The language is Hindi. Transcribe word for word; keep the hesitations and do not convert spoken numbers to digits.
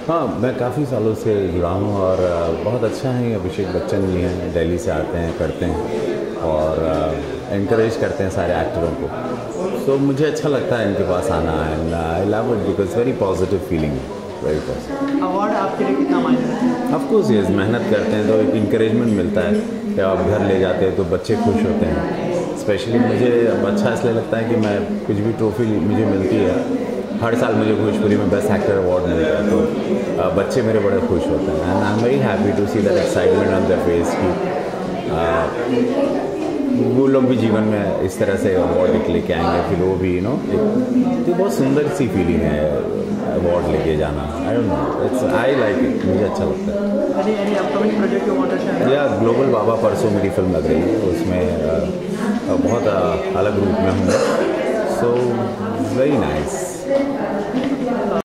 हाँ, मैं काफ़ी सालों से जुड़ा हूँ और अ, बहुत अच्छा है। अभिषेक बच्चन जी हैं, दिल्ली से आते हैं, करते हैं और इनकरेज करते हैं सारे एक्टरों को। तो मुझे अच्छा लगता है इनके पास आना and I love it because very positive feeling, very positive. Award आपके लिए कितना मायने रखता है? ऑफ कोर्स ये मेहनत करते हैं तो एक इंकरेजमेंट मिलता है कि आप घर ले जाते हैं तो बच्चे खुश होते हैं। स्पेशली मुझे अच्छा इसलिए लगता है कि मैं कुछ भी ट्रॉफी मुझे मिलती है, हर साल मुझे भोजपुरी में बेस्ट एक्टर अवार्ड मिलता है, तो अ, बच्चे मेरे बड़े खुश होते हैं and I am very happy to see that excitement on their face कि अ, वो लोग भी जीवन में इस तरह से अवार्ड लेके आएंगे, फिर वो भी यू नो एक तो बहुत सुंदर सी फीलिंग है अवार्ड लेके जाना। I don't know, it's I like it, मुझे अच्छा लगता है। Any any upcoming project you want to share? या ग्लोबल बाबा परसों मेरी फिल्म लग रही है, उसमें अ, बहुत अ, अलग रूप में हूँ, सो वेरी नाइस।